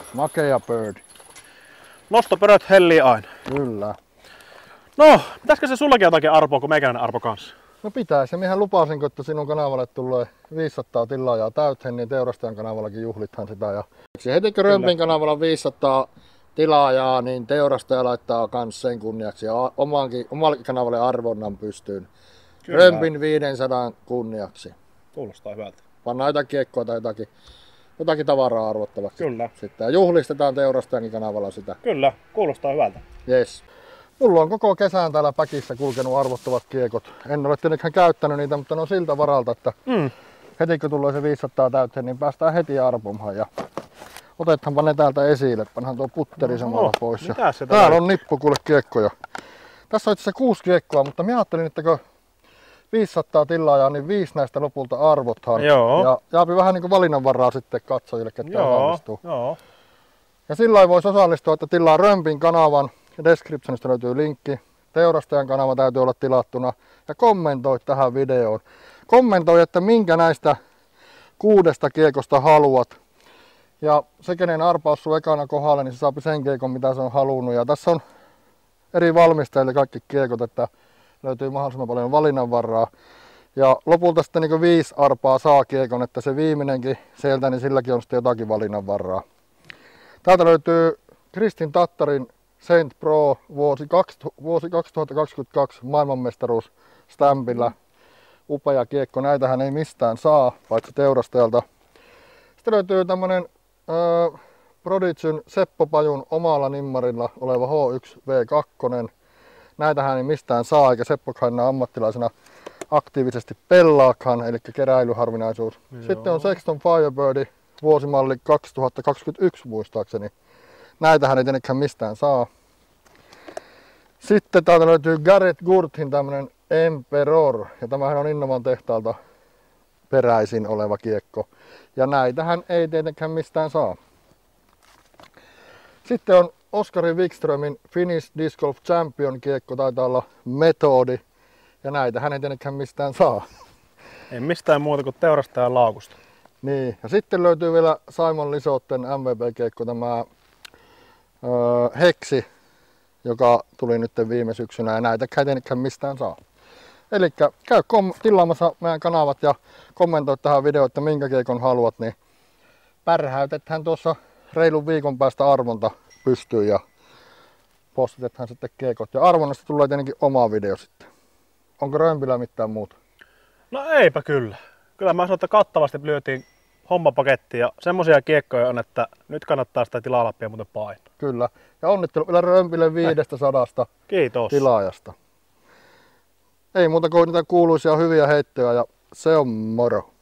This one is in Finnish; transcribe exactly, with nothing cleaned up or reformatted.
Makea bird. Nostopöröt hellii aina. Kyllä. No, pitäisikö se sullakin jotakin arpoa, kun meikäläinen arpo kanssa? No pitäisi. Ja minähän lupasin, että sinun kanavalle tulee viisisataa tilaajaa täyteen, niin Teurastajan kanavallakin juhlithan sitä. Ja heti kun Römpin kanavalla on viisisataa tilaajaa, niin Teurastaja laittaa kans sen kunniaksi ja omankin, omalle kanavalle arvonnan pystyyn. Kyllä. Römpin viisisataa kunniaksi. Kuulostaa hyvältä. Pannaan jotakin kiekkoa tai jotakin, jotakin tavaraa arvottavaksi. Kyllä. Sitten. Ja juhlistetaan Teurastajankin kanavalla sitä. Kyllä, kuulostaa hyvältä. Yes. Mulla on koko kesän täällä päkissä kulkenut arvottavat kiekot. En ole tietenkään käyttänyt niitä, mutta ne on siltä varalta, että mm. heti kun tulee se viisisataa täyteen, niin päästään heti arpomaan. Ja otetaanpa ne täältä esille. Panhan tuo putteri no, samalla pois. Ja täällä on nippu kuule kiekkoja. Tässä on itse asiassa kuusi kiekkoa, mutta minä ajattelin, että kun viisisataa tilaajaa, niin viisi näistä lopulta arvothan. Joo. Ja jaapi vähän niin kuin valinnanvaraa sitten katsojille, ketkä osallistuu. Joo. Ja sillä voisi osallistua, että tilaa Römpin kanavan. Descriptionista löytyy linkki. Teurastajan kanava täytyy olla tilattuna. Ja kommentoi tähän videoon. Kommentoi, että minkä näistä kuudesta kiekosta haluat. Ja se, kenen arpaus sun ekana kohdalle, niin se saa sen kiekon, mitä se on halunnut. Ja tässä on eri valmistajille kaikki kiekot, että löytyy mahdollisimman paljon valinnanvaraa. Ja lopulta sitten niin viisi arpaa saa kiekon, että se viimeinenkin sieltä, niin silläkin on sitten jotakin valinnanvaraa. Täältä löytyy Kristin Tattarin Saint Pro vuosi, vuosi kaksituhattakaksikymmentäkaksi maailmanmestaruus stämpillä. Upea kiekko, näitähän ei mistään saa, paitsi Teurastajalta. Sitten löytyy tämmönen äh, Prodigyn Seppo Pajun omalla nimmarilla oleva H yksi V kaksi. Näitähän ei mistään saa, eikä Seppokaan ammattilaisena aktiivisesti pelaakaan, eli keräilyharvinaisuus. Joo. Sitten on Sexton Firebird vuosimalli kaksituhattakaksikymmentäyksi muistaakseni. Näitähän ei tietenkään mistään saa. Sitten täältä löytyy Garrett Gurthin tämmönen Emperor. Ja tämähän on Innovan tehtaalta peräisin oleva kiekko. Ja näitähän ei tietenkään mistään saa. Sitten on Oskari Wikströmin Finnish Disc Golf Champion kiekko. Taitaa olla metodi. Ja näitähän ei tietenkään mistään saa. Ei mistään muuta kuin Teurastajan laukusta. Niin. Ja sitten löytyy vielä Simon Lisotten M V P-kiekko. Tämä Öö, Heksi, joka tuli nyt viime syksynä ja näitä ei tietenkään mistään saa. Eli käy kom- tilaamassa meidän kanavat ja kommentoi tähän videoon, että minkä kiekon haluat, niin pärhäytetään tuossa reilun viikon päästä arvonta pystyyn ja postitetaan sitten kiekot. Ja arvonnasta tulee tietenkin oma video sitten. Onko Römpillä mitään muuta? No eipä kyllä. Kyllä mä sanon, että kattavasti lyötiin hommapakettiin ja semmosia kiekkoja on, että nyt kannattaa sitä tilalappia muuten painaa. Kyllä. Ja onnittelu vielä Römpille viidestä sadasta Kiitos. tilaajasta. Ei muuta kuin niitä kuuluisia hyviä heittoja ja se on moro.